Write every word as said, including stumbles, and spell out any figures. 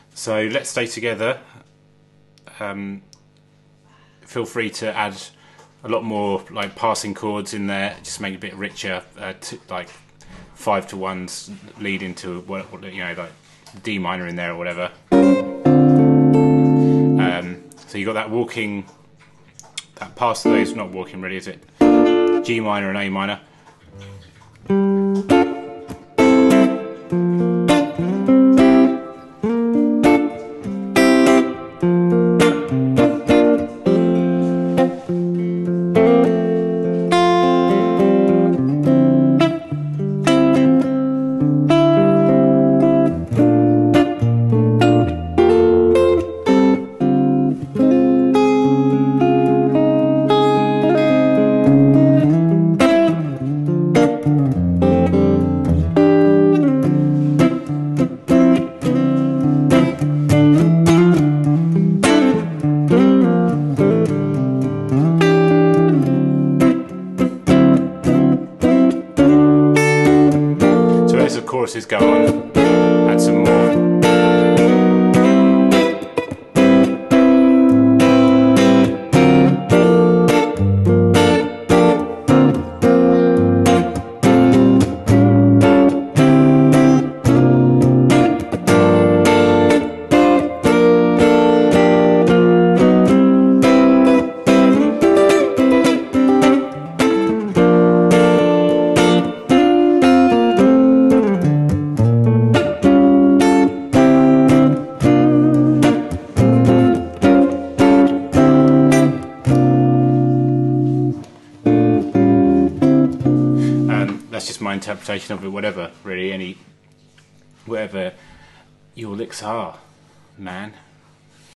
So let's stay together. Um, feel free to add a lot more like passing chords in there, just make it a bit richer, uh, to, like five to ones lead into what, you know, like D minor in there or whatever. Um, so you got that walking, that pass to those, not walking really, is it? G minor and A minor. Choruses go on, add some more. That's just my interpretation of it, whatever, really, any, whatever your licks are, man.